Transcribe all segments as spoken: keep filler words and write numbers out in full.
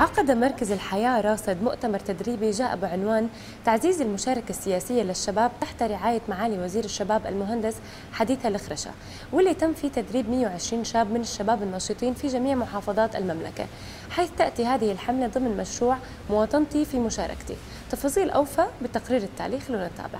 عقد مركز الحياة راصد مؤتمر تدريبي جاء بعنوان تعزيز المشاركة السياسية للشباب تحت رعاية معالي وزير الشباب المهندس حديث الخريشة، واللي تم فيه تدريب مئة وعشرين شاب من الشباب الناشطين في جميع محافظات المملكة، حيث تأتي هذه الحملة ضمن مشروع مواطنتي في مشاركتي. تفاصيل أوفى بالتقرير التالي، خلونا نتابع.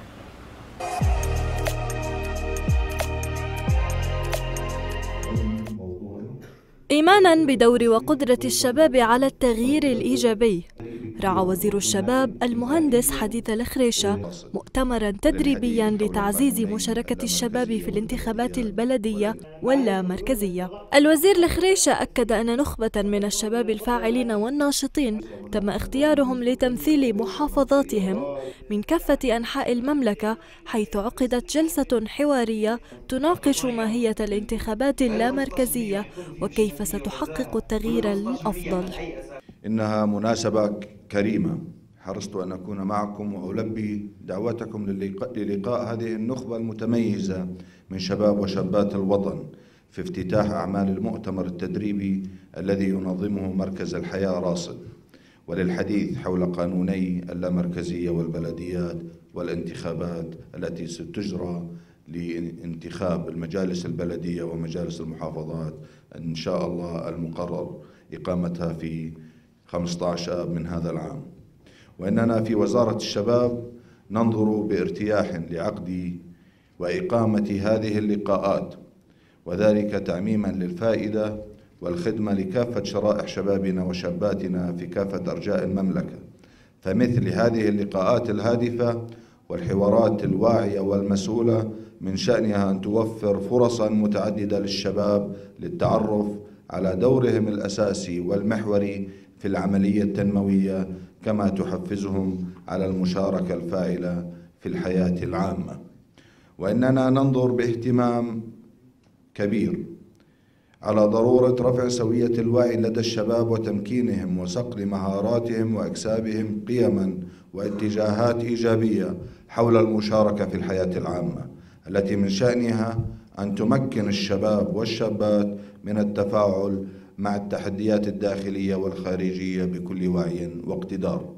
إيماناً بدور وقدرة الشباب على التغيير الإيجابي، رعى وزير الشباب المهندس حديث الخريشة مؤتمراً تدريبياً لتعزيز مشاركة الشباب في الانتخابات البلدية واللامركزية. الوزير الخريشة أكد أن نخبة من الشباب الفاعلين والناشطين تم اختيارهم لتمثيل محافظاتهم من كافة أنحاء المملكة، حيث عقدت جلسة حوارية تناقش ماهية الانتخابات اللامركزية وكيف ستحقق التغيير للأفضل. إنها مناسبة كريمة، حرصت أن أكون معكم وألبي دعوتكم للقاء, للقاء هذه النخبة المتميزة من شباب وشابات الوطن في افتتاح أعمال المؤتمر التدريبي الذي ينظمه مركز الحياة راصد، وللحديث حول قانوني اللامركزية والبلديات والانتخابات التي ستجرى لانتخاب المجالس البلدية ومجالس المحافظات إن شاء الله المقرر إقامتها في خمسة عشر آب من هذا العام. وإننا في وزارة الشباب ننظر بارتياح لعقد وإقامة هذه اللقاءات، وذلك تعميما للفائدة والخدمة لكافة شرائح شبابنا وشاباتنا في كافة أرجاء المملكة. فمثل هذه اللقاءات الهادفة والحوارات الواعية والمسؤولة من شأنها أن توفر فرصا متعددة للشباب للتعرف على دورهم الأساسي والمحوري في العملية التنموية، كما تحفزهم على المشاركة الفاعلة في الحياة العامة. وإننا ننظر باهتمام كبير على ضرورة رفع سوية الوعي لدى الشباب وتمكينهم وصقل مهاراتهم وإكسابهم قيما واتجاهات إيجابية حول المشاركة في الحياة العامة، التي من شأنها أن تمكن الشباب والشابات من التفاعل مع التحديات الداخلية والخارجية بكل وعي واقتدار،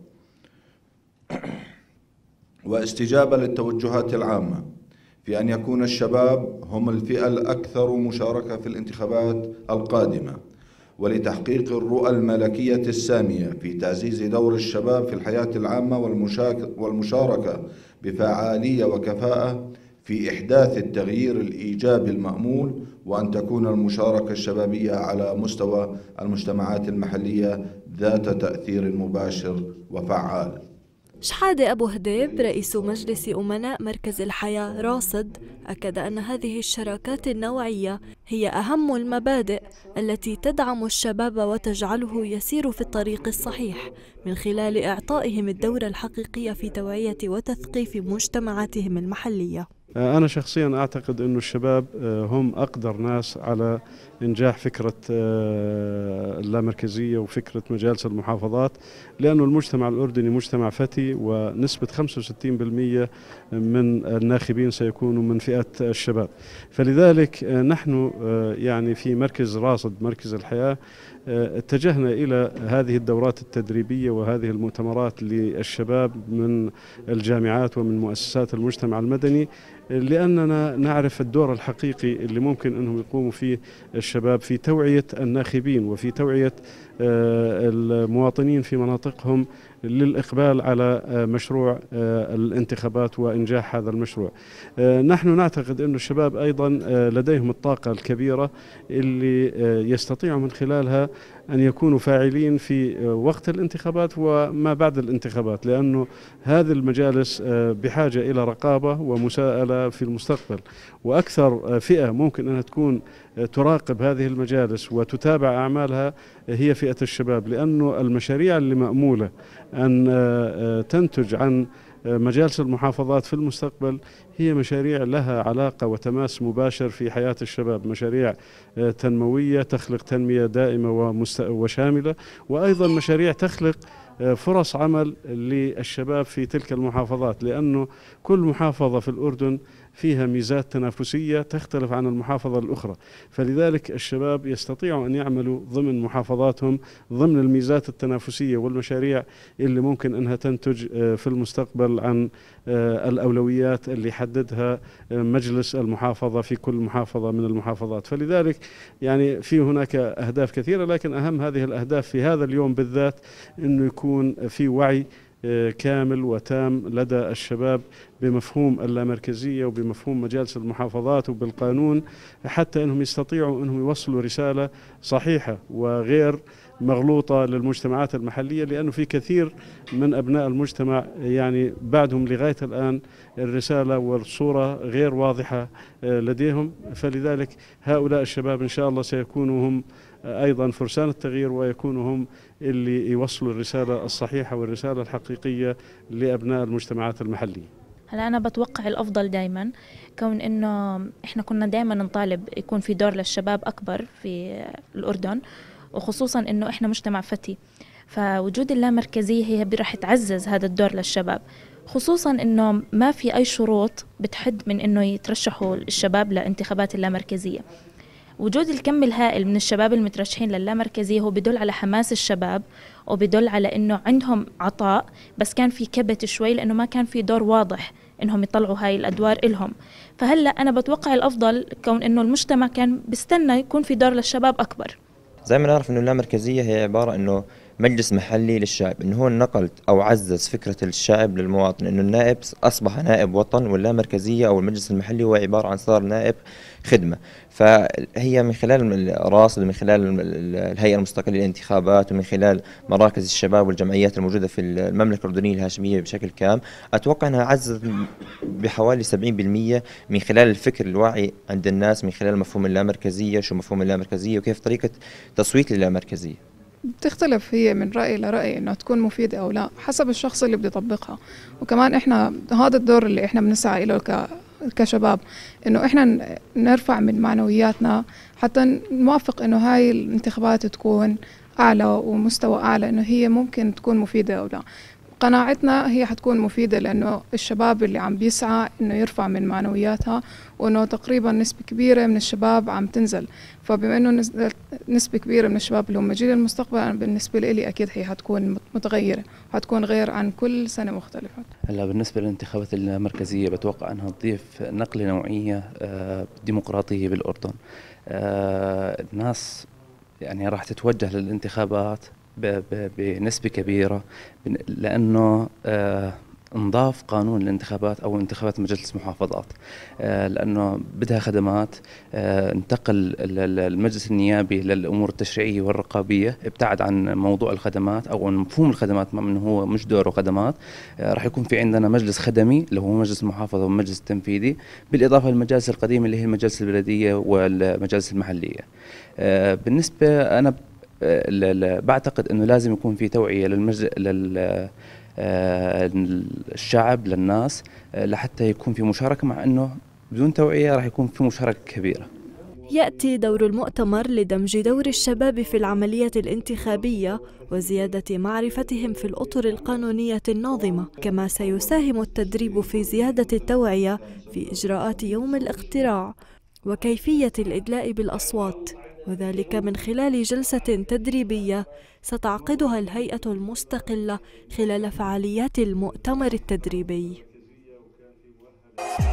واستجابة للتوجهات العامة في أن يكون الشباب هم الفئة الأكثر مشاركة في الانتخابات القادمة، ولتحقيق الرؤى الملكية السامية في تعزيز دور الشباب في الحياة العامة والمشاركة بفعالية وكفاءة في إحداث التغيير الإيجابي المأمول، وأن تكون المشاركة الشبابية على مستوى المجتمعات المحلية ذات تأثير مباشر وفعال. شحادة أبو هديب رئيس مجلس أمناء مركز الحياة راصد أكد أن هذه الشراكات النوعية هي أهم المبادئ التي تدعم الشباب وتجعله يسير في الطريق الصحيح من خلال إعطائهم الدور الحقيقي في توعية وتثقيف مجتمعاتهم المحلية. أنا شخصيا أعتقد أن الشباب هم أقدر ناس على إنجاح فكرة اللامركزية وفكرة مجالس المحافظات، لأن المجتمع الأردني مجتمع فتي، ونسبة خمسة وستين بالمئة من الناخبين سيكونوا من فئة الشباب. فلذلك نحن يعني في مركز راصد مركز الحياة اتجهنا إلى هذه الدورات التدريبية وهذه المؤتمرات للشباب من الجامعات ومن مؤسسات المجتمع المدني، لأننا نعرف الدور الحقيقي اللي ممكن أنهم يقوموا فيه الشباب في توعية الناخبين وفي توعية المواطنين في مناطقهم للإقبال على مشروع الانتخابات وإنجاح هذا المشروع. نحن نعتقد أن الشباب أيضا لديهم الطاقة الكبيرة اللي يستطيعوا من خلالها أن يكونوا فاعلين في وقت الانتخابات وما بعد الانتخابات، لأنه هذه المجالس بحاجة إلى رقابة ومساءلة في المستقبل، وأكثر فئة ممكن أنها تكون تراقب هذه المجالس وتتابع أعمالها هي فئة الشباب، لأنه المشاريع اللي مأمولة أن تنتج عن مجالس المحافظات في المستقبل هي مشاريع لها علاقة وتماس مباشر في حياة الشباب، مشاريع تنموية تخلق تنمية دائمة وشاملة، وأيضا مشاريع تخلق فرص عمل للشباب في تلك المحافظات، لأنه كل محافظة في الأردن فيها ميزات تنافسية تختلف عن المحافظة الأخرى، فلذلك الشباب يستطيعوا أن يعملوا ضمن محافظاتهم ضمن الميزات التنافسية والمشاريع اللي ممكن أنها تنتج في المستقبل عن الأولويات اللي يحددها مجلس المحافظة في كل محافظة من المحافظات. فلذلك يعني في هناك أهداف كثيرة، لكن أهم هذه الأهداف في هذا اليوم بالذات أنه يكون في وعي كامل وتام لدى الشباب بمفهوم اللامركزية وبمفهوم مجالس المحافظات وبالقانون، حتى أنهم يستطيعوا أنهم يوصلوا رسالة صحيحة وغير مغلوطة للمجتمعات المحلية، لأنه في كثير من أبناء المجتمع يعني بعدهم لغاية الآن الرسالة والصورة غير واضحة لديهم. فلذلك هؤلاء الشباب إن شاء الله سيكونوا هم أيضا فرسان التغيير، ويكونوا هم اللي يوصلوا الرسالة الصحيحة والرسالة الحقيقية لأبناء المجتمعات المحلية. هلا أنا بتوقع الأفضل دايما، كون إنه إحنا كنا دايما نطالب يكون في دور للشباب أكبر في الأردن، وخصوصا إنه إحنا مجتمع فتي، فوجود اللامركزية هي راح تعزز هذا الدور للشباب، خصوصا إنه ما في أي شروط بتحد من إنه يترشحوا الشباب لانتخابات اللامركزية. وجود الكم الهائل من الشباب المترشحين للامركزية هو بدل على حماس الشباب، وبدل على إنه عندهم عطاء، بس كان في كبت شوي لأنه ما كان في دور واضح إنهم يطلعوا هاي الأدوار إلهم. فهلأ أنا بتوقع الأفضل كون إنه المجتمع كان بيستنى يكون في دور للشباب أكبر. زي ما نعرف إنه اللامركزية هي عبارة إنه مجلس محلي للشعب، إنه هو نقل أو عزز فكرة الشعب للمواطن، إنه النائب أصبح نائب وطن، واللامركزية أو المجلس المحلي هو عبارة عن صار نائب خدمة. فهي من خلال الراصد ومن خلال الهيئة المستقلة للانتخابات ومن خلال مراكز الشباب والجمعيات الموجودة في المملكة الأردنية الهاشمية بشكل كام، أتوقع أنها عززت بحوالي سبعين بالمئة من خلال الفكر الواعي عند الناس، من خلال مفهوم اللامركزية، شو مفهوم اللامركزية وكيف طريقة تصويت اللامركزية. بتختلف هي من رأي لرأي إنه تكون مفيدة أو لا حسب الشخص اللي بده يطبقها. وكمان إحنا هذا الدور اللي إحنا بنسعى له ك كشباب، إنه إحنا نرفع من معنوياتنا حتى نوافق إنه هاي الانتخابات تكون أعلى ومستوى أعلى، إنه هي ممكن تكون مفيدة أو لا. قناعتنا هي حتكون مفيدة لأنه الشباب اللي عم بيسعى إنه يرفع من معنوياتها، وإنه تقريبا نسبة كبيرة من الشباب عم تنزل، فبما إنه نسبة كبيرة من الشباب اللي هم جيل المستقبل، بالنسبة لي أكيد هي حتكون متغيرة وحتكون غير عن كل سنة مختلفة. هلا بالنسبة للانتخابات المركزية بتوقع أنها تضيف نقلة نوعية ديمقراطية بالأردن. الناس يعني راح تتوجه للانتخابات بنسبة كبيرة، لأنه آه انضاف قانون الانتخابات أو انتخابات مجلس محافظات، آه لأنه بدها خدمات. آه انتقل المجلس النيابي للأمور التشريعية والرقابية، ابتعد عن موضوع الخدمات أو عن مفهوم الخدمات، ما هو مش دوره خدمات. آه راح يكون في عندنا مجلس خدمي اللي هو مجلس المحافظة والمجلس التنفيذي، بالإضافة للمجالس القديمة اللي هي المجالس البلدية والمجالس المحلية. آه بالنسبة أنا بعتقد انه لازم يكون في توعية للمج... للشعب للناس لحتى يكون في مشاركة، مع انه بدون توعية راح يكون في مشاركة كبيرة. يأتي دور المؤتمر لدمج دور الشباب في العملية الانتخابية وزيادة معرفتهم في الأطر القانونية الناظمة، كما سيساهم التدريب في زيادة التوعية في إجراءات يوم الاقتراع وكيفية الإدلاء بالأصوات، وذلك من خلال جلسة تدريبية ستعقدها الهيئة المستقلة خلال فعاليات المؤتمر التدريبي.